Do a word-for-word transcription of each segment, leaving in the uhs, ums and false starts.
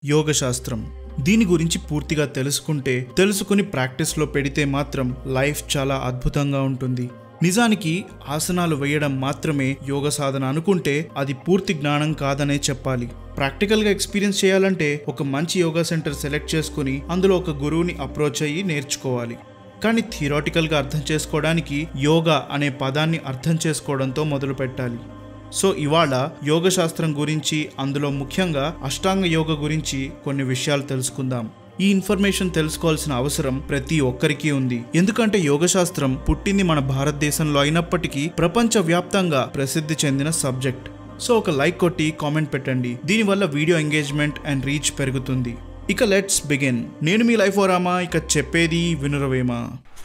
యోగ శాస్త్రం. దీని గురించి పూర్తిగా తెలుసుకుంటే, తెలుసుకుని ప్రాక్టీస్లో పెడితే మాత్రం లైఫ్ చాలా అద్భుతంగా ఉంటుంది. నిజానికి ఆసనాలు వేయడం మాత్రమే యోగ సాధన అనుకుంటే అది పూర్తి జ్ఞానం కాదనే చెప్పాలి. ప్రాక్టికల్గా ఎక్స్పీరియన్స్ చేయాలంటే ఒక మంచి యోగా సెంటర్ సెలెక్ట్ చేసుకుని అందులో ఒక గురువుని అప్రోచ్ అయ్యి నేర్చుకోవాలి. కానీ థియరాటికల్గా అర్థం చేసుకోవడానికి యోగా అనే పదాన్ని అర్థం చేసుకోవడంతో మొదలు పెట్టాలి. సో ఇవాళ యోగ శాస్త్రం గురించి, అందులో ముఖ్యంగా అష్టాంగ యోగ గురించి కొన్ని విషయాలు తెలుసుకుందాం. ఈ ఇన్ఫర్మేషన్ తెలుసుకోవాల్సిన అవసరం ప్రతి ఒక్కరికి ఉంది. ఎందుకంటే యోగ శాస్త్రం పుట్టింది మన భారతదేశంలో అయినప్పటికీ ప్రపంచ వ్యాప్తంగా ప్రసిద్ధి చెందిన సబ్జెక్ట్. సో ఒక లైక్ కొట్టి కామెంట్ పెట్టండి. దీనివల్ల వీడియో ఎంగేజ్మెంట్ అండ్ రీచ్ పెరుగుతుంది. ఇక లెట్స్ బిగిన్. నేను మీ లైఫ్ ఓరామా, ఇక చెప్పేది వినురవేమా.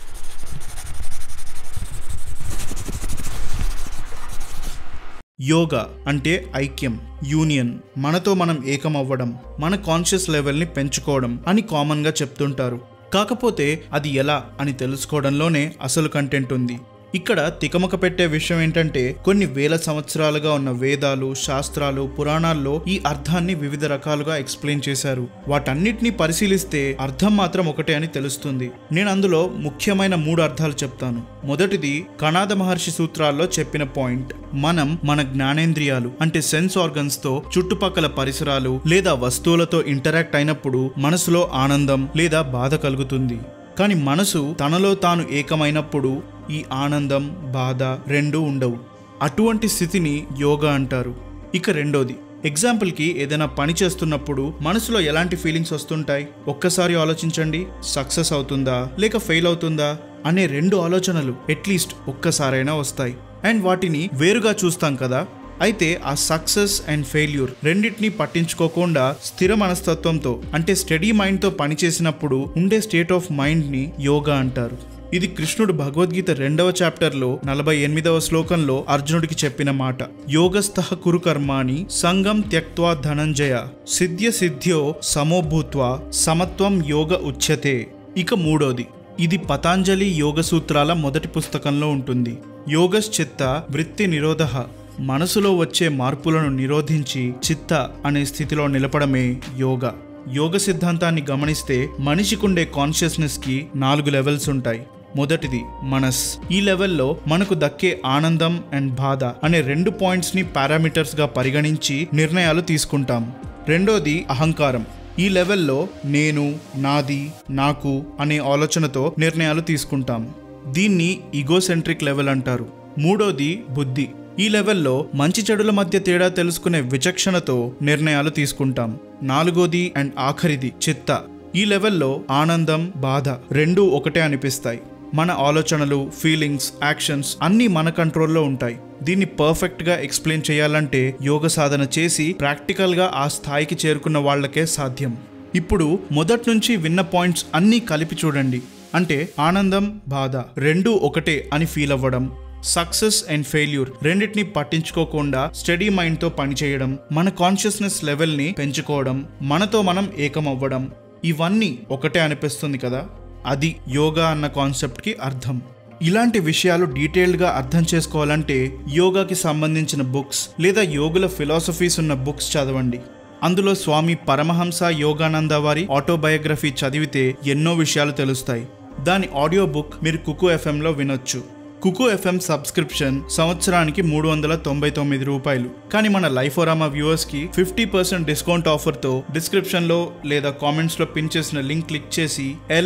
యోగా అంటే ఐక్యం, యూనియన్, మనతో మనం ఏకం అవ్వడం, మన కాన్షియస్ లెవెల్ని పెంచుకోవడం అని కామన్గా చెప్తుంటారు. కాకపోతే అది ఎలా అని తెలుసుకోవడంలోనే అసలు కంటెంట్ ఉంది. ఇక్కడ తికమక పెట్టే విషయం ఏంటంటే, కొన్ని వేల సంవత్సరాలుగా ఉన్న వేదాలు, శాస్త్రాలు, పురాణాల్లో ఈ అర్థాన్ని వివిధ రకాలుగా ఎక్స్ప్లెయిన్ చేశారు. వాటన్నిటిని పరిశీలిస్తే అర్థం మాత్రం ఒకటే అని తెలుస్తుంది. నేను అందులో ముఖ్యమైన మూడు అర్థాలు చెప్తాను. మొదటిది కణాద మహర్షి సూత్రాల్లో చెప్పిన పాయింట్. మనం మన జ్ఞానేంద్రియాలు అంటే సెన్స్ ఆర్గన్స్ తో చుట్టుపక్కల పరిసరాలు లేదా వస్తువులతో ఇంటరాక్ట్ అయినప్పుడు మనసులో ఆనందం లేదా బాధ కలుగుతుంది. కానీ మనసు తనలో తాను ఏకమైనప్పుడు ఈ ఆనందం, బాధ రెండూ ఉండవు. అటువంటి స్థితిని యోగా అంటారు. ఇక రెండోది, ఎగ్జాంపుల్కి ఏదైనా పని చేస్తున్నప్పుడు మనసులో ఎలాంటి ఫీలింగ్స్ వస్తుంటాయి ఒక్కసారి ఆలోచించండి. సక్సెస్ అవుతుందా లేక ఫెయిల్ అవుతుందా అనే రెండు ఆలోచనలు అట్లీస్ట్ ఒక్కసారైనా వస్తాయి. అండ్ వాటిని వేరుగా చూస్తాం కదా. అయితే ఆ సక్సెస్ అండ్ ఫెయిల్యూర్ రెండింటినీ పట్టించుకోకుండా స్థిర మనస్తత్వంతో అంటే స్టడీ మైండ్తో పనిచేసినప్పుడు ఉండే స్టేట్ ఆఫ్ మైండ్ని యోగా అంటారు. ఇది కృష్ణుడు భగవద్గీత రెండవ చాప్టర్లో నలభై ఎనిమిదవ శ్లోకంలో అర్జునుడికి చెప్పిన మాట. యోగస్థః కురు కర్మాణి సంగం త్యక్త్వా ధనంజయ సిద్ధ్య సిద్ధ్యో సమోభూత్వా సమత్వం యోగ ఉచ్యతే. ఇక మూడోది, ఇది పతాంజలి యోగ సూత్రాల మొదటి పుస్తకంలో ఉంటుంది. యోగశ్చిత్త వృత్తి నిరోధః, మనసులో వచ్చే మార్పులను నిరోధించి చిత్త అనే స్థితిలో నిలపడమే యోగా. యోగ సిద్ధాంతాన్ని గమనిస్తే మనిషికుండే కాన్షియస్నెస్కి నాలుగు లెవెల్స్ ఉంటాయి. మొదటిది మనస్. ఈ లెవెల్లో మనకు దక్కే ఆనందం అండ్ బాధ అనే రెండు పాయింట్స్ని పారామీటర్స్గా పరిగణించి నిర్ణయాలు తీసుకుంటాం. రెండోది అహంకారం. ఈ లెవెల్లో నేను, నాది, నాకు అనే ఆలోచనతో నిర్ణయాలు తీసుకుంటాం. దీన్ని ఈగోసెంట్రిక్ లెవెల్ అంటారు. మూడోది బుద్ధి. ఈ లెవెల్లో మంచి చెడుల మధ్య తేడా తెలుసుకునే విచక్షణతో నిర్ణయాలు తీసుకుంటాం. నాలుగోది అండ్ ఆఖరిది చిత్త. ఈ లెవెల్లో ఆనందం, బాధ రెండూ ఒకటే అనిపిస్తాయి. మన ఆలోచనలు, ఫీలింగ్స్, యాక్షన్స్ అన్నీ మన కంట్రోల్లో ఉంటాయి. దీన్ని పర్ఫెక్ట్గా ఎక్స్ప్లెయిన్ చేయాలంటే యోగ సాధన చేసి ప్రాక్టికల్గా ఆ స్థాయికి చేరుకున్న వాళ్లకే సాధ్యం. ఇప్పుడు మొదటి నుంచి విన్న పాయింట్స్ అన్నీ కలిపి చూడండి. అంటే ఆనందం, బాధ రెండూ ఒకటే అని ఫీల్ అవ్వడం, సక్సెస్ అండ్ ఫెయిల్యూర్ రెండింటిని పట్టించుకోకుండా స్టడీ మైండ్తో పనిచేయడం, మన కాన్షియస్నెస్ లెవెల్ని పెంచుకోవడం, మనతో మనం ఏకమవ్వడం, ఇవన్నీ ఒకటే అనిపిస్తుంది కదా. అది యోగా అన్న కాన్సెప్ట్కి అర్థం. ఇలాంటి విషయాలు డీటెయిల్డ్గా అర్థం చేసుకోవాలంటే యోగాకి సంబంధించిన బుక్స్ లేదా యోగుల ఫిలాసఫీస్ ఉన్న బుక్స్ చదవండి. అందులో స్వామి పరమహంస యోగానంద వారి ఆటోబయోగ్రఫీ చదివితే ఎన్నో విషయాలు తెలుస్తాయి. దాని ఆడియో బుక్ మీరు కుకు ఎఫ్ఎంలో వినొచ్చు. కుకు ఎఫ్ఎం సబ్స్క్రిప్షన్ సంవత్సరానికి మూడు వందల తొంభై తొమ్మిది రూపాయలు. కానీ మన లైఫ్ ఓరామా వ్యూవర్స్కి ఫిఫ్టీ పర్సెంట్ డిస్కౌంట్ ఆఫర్తో డిస్క్రిప్షన్లో లేదా కామెంట్స్లో పిన్ చేసిన లింక్ క్లిక్ చేసి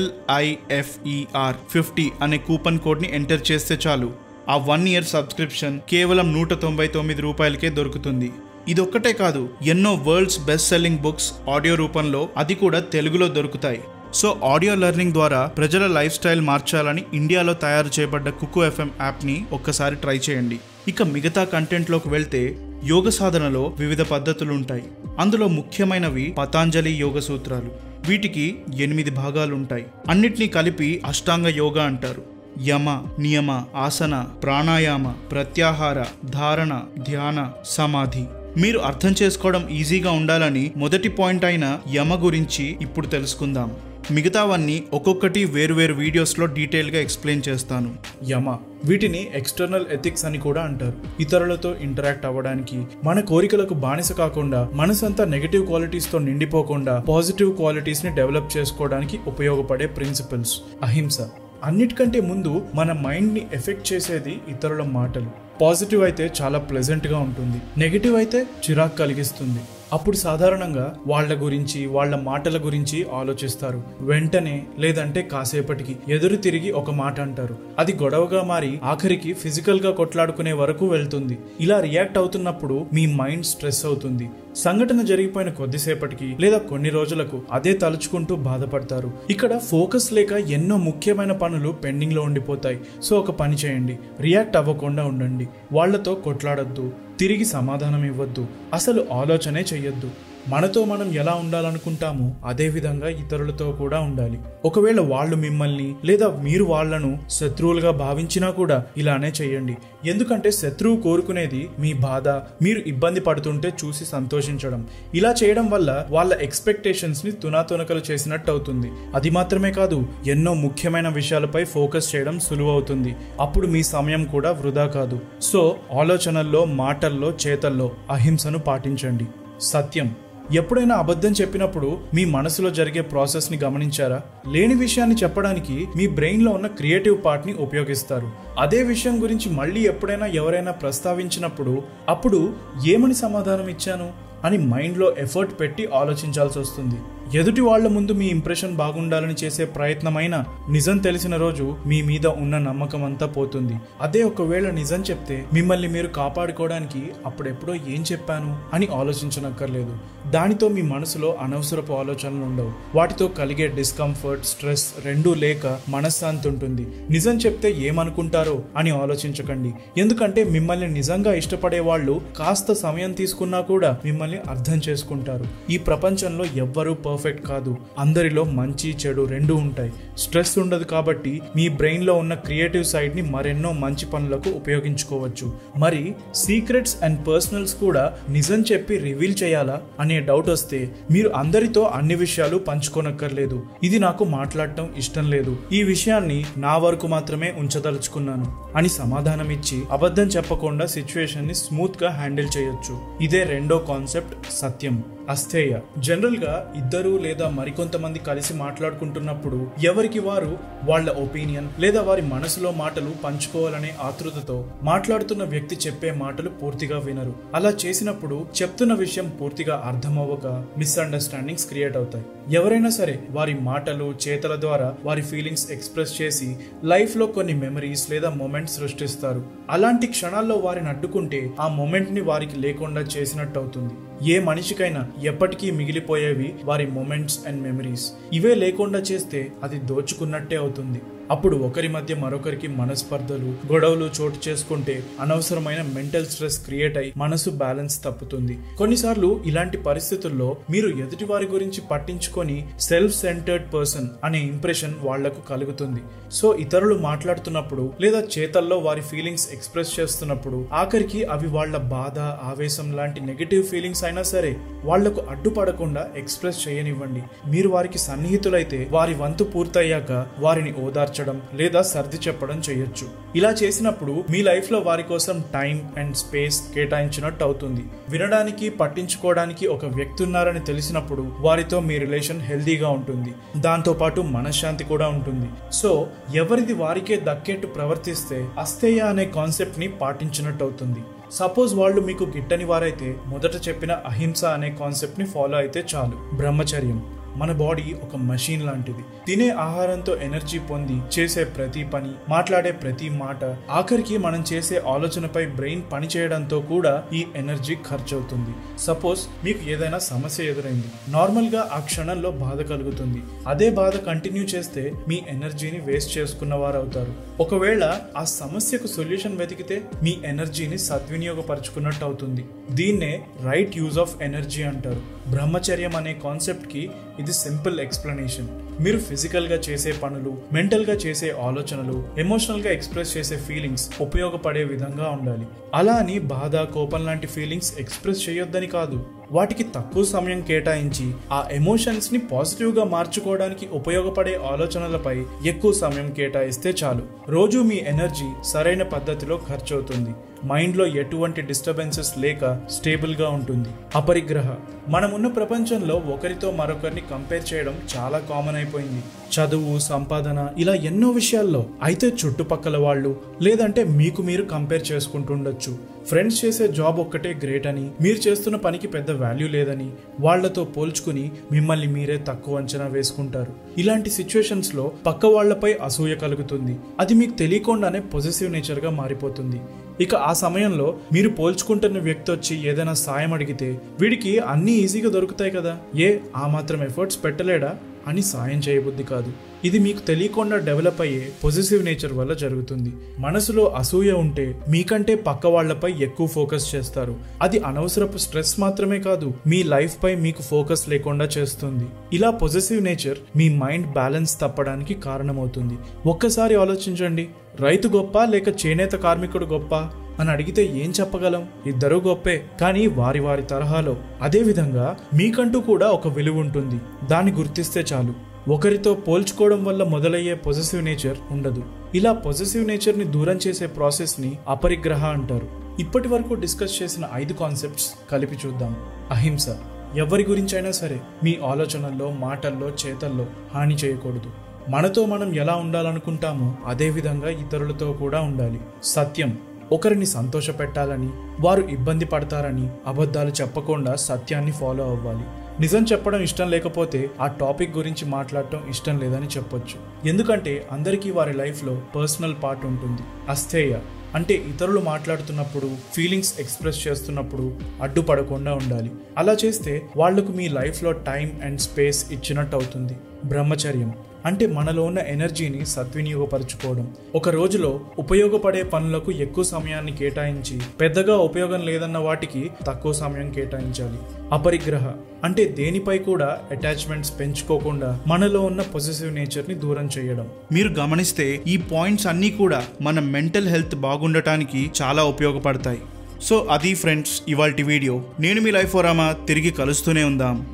ఎల్ఐఎఫ్ఈఆర్ ఫిఫ్టీ అనే కూపన్ కోడ్ని ఎంటర్ చేస్తే చాలు. ఆ వన్ ఇయర్ సబ్స్క్రిప్షన్ కేవలం నూట తొంభై తొమ్మిది రూపాయలకే దొరుకుతుంది. ఇదొక్కటే కాదు, ఎన్నో world's best selling books audio రూపంలో, అది కూడా తెలుగులో దొరుకుతాయి. సో ఆడియో లెర్నింగ్ ద్వారా ప్రజల లైఫ్ స్టైల్ మార్చాలని ఇండియాలో తయారు చేయబడ్డ కుకు ఎఫ్ఎం యాప్ని ఒక్కసారి ట్రై చేయండి. ఇక మిగతా కంటెంట్లోకి వెళ్తే, యోగ సాధనలో వివిధ పద్ధతులు ఉంటాయి. అందులో ముఖ్యమైనవి పతాంజలి యోగ సూత్రాలు. వీటికి ఎనిమిది భాగాలుంటాయి. అన్నిటినీ కలిపి అష్టాంగ యోగా అంటారు. యమ, నియమ, ఆసన, ప్రాణాయామ, ప్రత్యాహార, ధారణ, ధ్యాన, సమాధి. మీరు అర్థం చేసుకోవడం ఈజీగా ఉండాలని మొదటి పాయింట్ అయిన యమ గురించి ఇప్పుడు తెలుసుకుందాం. మిగతావన్నీ ఒక్కొక్కటి వేరువేరు వీడియోస్లో డీటెయిల్గా ఎక్స్ప్లెయిన్ చేస్తాను. యమ, వీటిని ఎక్స్టర్నల్ ఎథిక్స్ అని కూడా అంటారు. ఇతరులతో ఇంటరాక్ట్ అవ్వడానికి, మన కోరికలకు బానిస కాకుండా, మనసంతా నెగటివ్ క్వాలిటీస్తో నిండిపోకుండా పాజిటివ్ క్వాలిటీస్ని డెవలప్ చేసుకోవడానికి ఉపయోగపడే ప్రిన్సిపల్స్. అహింస. అన్నిటికంటే ముందు మన మైండ్ని ఎఫెక్ట్ చేసేది ఇతరుల మాటలు. పాజిటివ్ అయితే చాలా ప్లెజెంట్గా ఉంటుంది, నెగిటివ్ అయితే చిరాకు కలిగిస్తుంది. అప్పుడు సాధారణంగా వాళ్ళ గురించి, వాళ్ళ మాటల గురించి ఆలోచిస్తారు. వెంటనే లేదంటే కాసేపటికి ఎదురు తిరిగి ఒక మాట అంటారు. అది గొడవగా మారి ఆఖరికి ఫిజికల్ గా కొట్లాడుకునే వరకు వెళ్తుంది. ఇలా రియాక్ట్ అవుతున్నప్పుడు మీ మైండ్ స్ట్రెస్ అవుతుంది. సంఘటన జరిగిపోయిన కొద్దిసేపటికి లేదా కొన్ని రోజులకు అదే తలుచుకుంటూ బాధపడతారు. ఇక్కడ ఫోకస్ లేక ఎన్నో ముఖ్యమైన పనులు పెండింగ్ లో ఉండిపోతాయి. సో ఒక పని చేయండి, రియాక్ట్ అవ్వకుండా ఉండండి. వాళ్లతో కొట్లాడొద్దు, తిరిగి సమాధానం ఇవ్వద్దు, అసలు ఆలోచనే చెయ్యొద్దు. మనతో మనం ఎలా ఉండాలనుకుంటామో అదే విధంగా ఇతరులతో కూడా ఉండాలి. ఒకవేళ వాళ్ళు మిమ్మల్ని లేదా మీరు వాళ్లను శత్రువులుగా భావించినా కూడా ఇలానే చెయ్యండి. ఎందుకంటే శత్రువు కోరుకునేది మీ బాధ, మీరు ఇబ్బంది పడుతుంటే చూసి సంతోషించడం. ఇలా చేయడం వల్ల వాళ్ళ ఎక్స్పెక్టేషన్స్ ని తునాతునకలు చేసినట్టు అవుతుంది. అది మాత్రమే కాదు, ఎన్నో ముఖ్యమైన విషయాలపై ఫోకస్ చేయడం సులువవుతుంది. అప్పుడు మీ సమయం కూడా వృధా కాదు. సో ఆలోచనల్లో, మాటల్లో, చేతల్లో అహింసను పాటించండి. సత్యం. ఎప్పుడైనా అబద్ధం చెప్పినప్పుడు మీ మనసులో జరిగే ప్రాసెస్ ని గమనించారా? లేని విషయాన్ని చెప్పడానికి మీ బ్రెయిన్ లో ఉన్న క్రియేటివ్ పార్ట్ ని ఉపయోగిస్తారు. అదే విషయం గురించి మళ్ళీ ఎప్పుడైనా ఎవరైనా ప్రస్తావించినప్పుడు అప్పుడు ఏమని సమాధానం ఇచ్చాను అని మైండ్ లో ఎఫర్ట్ పెట్టి ఆలోచించాల్సి వస్తుంది. ఎదుటి వాళ్ల ముందు మీ ఇంప్రెషన్ బాగుండాలని చేసే ప్రయత్నమైన నిజం తెలిసిన రోజు మీ మీద ఉన్న నమ్మకం అంతా పోతుంది. అదే ఒకవేళ నిజం చెప్తే మిమ్మల్ని మీరు కాపాడుకోవడానికి అప్పుడెప్పుడో ఏం చెప్పాను అని ఆలోచించనక్కర్లేదు. దానితో మీ మనసులో అనవసరపు ఆలోచనలు ఉండవు. వాటితో కలిగే డిస్కంఫర్ట్, స్ట్రెస్ రెండూ లేక మనశ్శాంతి ఉంటుంది. నిజం చెప్తే ఏమనుకుంటారో అని ఆలోచించకండి. ఎందుకంటే మిమ్మల్ని నిజంగా ఇష్టపడే వాళ్ళు కాస్త సమయం తీసుకున్నా కూడా మిమ్మల్ని అర్థం చేసుకుంటారు. ఈ ప్రపంచంలో ఎవ్వరూ పర్ఫెక్ట్ కాదు. అందరిలో మంచి చెడు రెండూ ఉంటాయి. స్ట్రెస్ ఉండదు కాబట్టి మీ బ్రెయిన్ లో ఉన్న క్రియేటివ్ సైడ్ ని మరెన్నో మంచి పనులకు ఉపయోగించుకోవచ్చు. మరి సీక్రెట్స్ అండ్ పర్సనల్స్ కూడా నిజం చెప్పి రివీల్ చేయాలా అనే డౌట్ వస్తే మీరు అందరితో అన్ని విషయాలు పంచుకోనక్కర్లేదు. ఇది నాకు మాట్లాడటం ఇష్టం లేదు, ఈ విషయాన్ని నా వరకు మాత్రమే ఉంచదలుచుకున్నాను అని సమాధానం ఇచ్చి అబద్ధం చెప్పకుండా సిచ్యువేషన్ ని స్మూత్ గా హ్యాండిల్ చేయొచ్చు. ఇదే రెండో కాన్సెప్ట్, సత్యం. అస్థేయ. జనరల్ గా ఇద్దరు లేదా మరికొంతమంది కలిసి మాట్లాడుకుంటున్నప్పుడు ఎవరికి వారు వాళ్ళ ఒపీనియన్ లేదా వారి మనసులో మాటలు పంచుకోవాలనే ఆతృతతో మాట్లాడుతున్న వ్యక్తి చెప్పే మాటలు పూర్తిగా వినరు. అలా చేసినప్పుడు చెప్తున్న విషయం పూర్తిగా అర్థమవ్వక మిస్అండర్స్టాండింగ్స్ క్రియేట్ అవుతాయి. ఎవరైనా సరే వారి మాటలు, చేతల ద్వారా వారి ఫీలింగ్స్ ఎక్స్ప్రెస్ చేసి లైఫ్ లో కొన్ని మెమరీస్ లేదా మొమెంట్స్ సృష్టిస్తారు. అలాంటి క్షణాల్లో వారిని అడ్డుకుంటే ఆ మొమెంట్ ని వారికి లేకుండా చేసినట్టు అవుతుంది. ఏ మనిషికైనా ఎప్పటికీ మిగిలిపోయేవి వారి మొమెంట్స్ అండ్ మెమరీస్. ఇవే లేకుండా చేస్తే అది దోచుకున్నట్టే అవుతుంది. అప్పుడు ఒకరి మధ్య మరొకరికి మనస్పర్ధలు, గొడవలు చోటు చేసుకుంటే అనవసరమైన మెంటల్ స్ట్రెస్ క్రియేట్ అయి మనసు బ్యాలెన్స్ తప్పుతుంది. కొన్నిసార్లు ఇలాంటి పరిస్థితుల్లో మీరు ఎదుటి వారి గురించి పట్టించుకొని సెల్ఫ్ సెంటర్డ్ పర్సన్ అనే ఇంప్రెషన్ వాళ్లకు కలుగుతుంది. సో ఇతరులు మాట్లాడుతున్నప్పుడు లేదా చేతల్లో వారి ఫీలింగ్స్ ఎక్స్ప్రెస్ చేస్తున్నప్పుడు ఆఖరికి అవి వాళ్ల బాధ, ఆవేశం లాంటి నెగటివ్ ఫీలింగ్స్ అయినా సరే వాళ్లకు అడ్డుపడకుండా ఎక్స్ప్రెస్ చేయనివ్వండి. మీరు వారికి సన్నిహితులైతే వారి వంతు పూర్తయ్యాక వారిని ఓదార్చండి లేదా సర్ది చెప్పడం చేయొచ్చు. ఇలా చేసినప్పుడు మీ లైఫ్ లో వారి కోసం టైం అండ్ స్పేస్ కేటాయించినట్టు అవుతుంది. వినడానికి, పట్టించుకోవడానికి ఒక వ్యక్తి ఉన్నారని తెలిసినప్పుడు వారితో మీ రిలేషన్ హెల్దీగా ఉంటుంది. దాంతో పాటు మనశ్శాంతి కూడా ఉంటుంది. సో ఎవరిది వారికే దక్కేట్టు ప్రవర్తిస్తే అస్థేయ అనే కాన్సెప్ట్ ని పాటించినట్టు అవుతుంది. సపోజ్ వాళ్ళు మీకు గిట్టని వారైతే మొదట చెప్పిన అహింస అనే కాన్సెప్ట్ ని ఫాలో అయితే చాలు. బ్రహ్మచర్యం. మన బాడీ ఒక మషీన్ లాంటిది. తినే ఆహారంతో ఎనర్జీ పొంది చేసే ప్రతి పని, మాట్లాడే ప్రతి మాట, ఆఖరికి మనం చేసే ఆలోచనపై బ్రెయిన్ పనిచేయడంతో కూడా ఈ ఎనర్జీ ఖర్చు అవుతుంది. సపోజ్ మీకు ఏదైనా సమస్య ఎదురైంది, నార్మల్ గా ఆ క్షణంలో బాధ కలుగుతుంది. అదే బాధ కంటిన్యూ చేస్తే మీ ఎనర్జీని వేస్ట్ చేసుకున్న వారు అవుతారు. ఒకవేళ ఆ సమస్యకు సొల్యూషన్ వెతికితే మీ ఎనర్జీని సద్వినియోగపరుచుకున్నట్టు అవుతుంది. దీన్నే రైట్ యూజ్ ఆఫ్ ఎనర్జీ అంటారు. బ్రహ్మచర్యం అనే కాన్సెప్ట్ కి ఇది సింపుల్ ఎక్స్ప్లెనేషన్. మీరు ఫిజికల్గా చేసే పనులు, మెంటల్గా చేసే ఆలోచనలు, ఎమోషనల్గా ఎక్స్ప్రెస్ చేసే ఫీలింగ్స్ ఉపయోగపడే విధంగా ఉండాలి. అలా అని బాధ, కోపం లాంటి ఫీలింగ్స్ ఎక్స్ప్రెస్ చేయొద్దని కాదు. వాటికి తక్కువ సమయం కేటాయించి ఆ ఎమోషన్స్ ని పాజిటివ్ గా మార్చుకోవడానికి ఉపయోగపడే ఆలోచనలపై ఎక్కువ సమయం కేటాయిస్తే చాలు. రోజు మీ ఎనర్జీ సరైన పద్ధతిలో ఖర్చు అవుతుంది. మైండ్ లో ఎటువంటి డిస్టర్బెన్సెస్ లేక స్టేబుల్ గా ఉంటుంది. అపరిగ్రహ. మనమున్న ప్రపంచంలో ఒకరితో మరొకరిని కంపేర్ చేయడం చాలా కామన్ అయిపోయింది. చదువు, సంపాదన, ఇలా ఎన్నో విషయాల్లో. అయితే చుట్టుపక్కల వాళ్ళు లేదంటే మీకు మీరు కంపేర్ చేసుకుంటుండొచ్చు. ఫ్రెండ్స్ చేసే జాబ్ ఒక్కటే గ్రేట్ అని, మీరు చేస్తున్న పనికి పెద్ద వాల్యూ లేదని వాళ్లతో పోల్చుకుని మిమ్మల్ని మీరే తక్కువ అంచనా వేసుకుంటారు. ఇలాంటి సిచ్యువేషన్స్ లో పక్క వాళ్లపై అసూయ కలుగుతుంది. అది మీకు తెలియకుండానే పొజెసివ్ నేచర్ గా మారిపోతుంది. ఇక ఆ సమయంలో మీరు పోల్చుకుంటున్న వ్యక్తి వచ్చి ఏదైనా సాయం అడిగితే వీడికి అన్నీ ఈజీగా దొరుకుతాయి కదా, ఏ ఆ మాత్రం ఎఫర్ట్స్ పెట్టలేడా అని సాయం చేయబుద్ధి కాదు. ఇది మీకు తెలియకుండా డెవలప్ అయ్యే పొజిటివ్ నేచర్ వల్ల జరుగుతుంది. మనసులో అసూయ ఉంటే మీకంటే పక్క వాళ్లపై ఎక్కువ ఫోకస్ చేస్తారు. అది అనవసరపు స్ట్రెస్ మాత్రమే కాదు, మీ లైఫ్ పై మీకు ఫోకస్ లేకుండా చేస్తుంది. ఇలా పొజిటివ్ నేచర్ మీ మైండ్ బ్యాలెన్స్ తప్పడానికి కారణమవుతుంది. ఒక్కసారి ఆలోచించండి, రైతు గొప్ప లేక చేనేత కార్మికుడు గొప్ప అని అడిగితే ఏం చెప్పగలం? ఇద్దరూ గొప్పే, కానీ వారి వారి తరహాలో. అదే విధంగా మీకంటూ కూడా ఒక విలువ ఉంటుంది. దాన్ని గుర్తిస్తే చాలు. ఒకరితో పోల్చుకోవడం వల్ల మొదలయ్యే పొజెసివ్ నేచర్ ఉండదు. ఇలా పొజెసివ్ నేచర్ ని దూరం చేసే ప్రాసెస్ ని అపరిగ్రహ అంటారు. ఇప్పటి వరకు డిస్కస్ చేసిన ఐదు కాన్సెప్ట్స్ కలిపి చూద్దాం. అహింస. ఎవరి గురించైనా సరే మీ ఆలోచనల్లో, మాటల్లో, చేతల్లో హాని చేయకూడదు. మనతో మనం ఎలా ఉండాలనుకుంటామో అదే విధంగా ఇతరులతో కూడా ఉండాలి. సత్యం. ఒకరిని సంతోష పెట్టాలని, వారు ఇబ్బంది పడతారని అబద్ధాలు చెప్పకుండా సత్యాన్ని ఫాలో అవ్వాలి. నిజం చెప్పడం ఇష్టం లేకపోతే ఆ టాపిక్ గురించి మాట్లాడటం ఇష్టం లేదని చెప్పొచ్చు. ఎందుకంటే అందరికీ వారి లైఫ్లో పర్సనల్ పార్ట్ ఉంటుంది. అస్థేయ అంటే ఇతరులు మాట్లాడుతున్నప్పుడు, ఫీలింగ్స్ ఎక్స్ప్రెస్ చేస్తున్నప్పుడు అడ్డుపడకుండా ఉండాలి. అలా చేస్తే వాళ్లకు మీ లైఫ్లో టైం అండ్ స్పేస్ ఇచ్చినట్టు అవుతుంది. బ్రహ్మచర్యం అంటే మనలో ఉన్న ఎనర్జీని సద్వినియోగపరచుకోవడం. ఒక రోజులో ఉపయోగపడే పనులకు ఎక్కువ సమయాన్ని కేటాయించి పెద్దగా ఉపయోగం లేదన్న వాటికి తక్కువ సమయం కేటాయించాలి. అపరిగ్రహ అంటే దేనిపై కూడా అటాచ్మెంట్స్ పెంచుకోకుండా మనలో ఉన్న పొజెసివ్ నేచర్ ని దూరం చేయడం. మీరు గమనిస్తే ఈ పాయింట్స్ అన్నీ కూడా మన మెంటల్ హెల్త్ బాగుండటానికి చాలా ఉపయోగపడతాయి. సో అది ఫ్రెండ్స్ ఇవాల్టి వీడియో. నేను మీ లైఫ్ ఓరామా, తిరిగి కలుస్తూనే ఉందాం.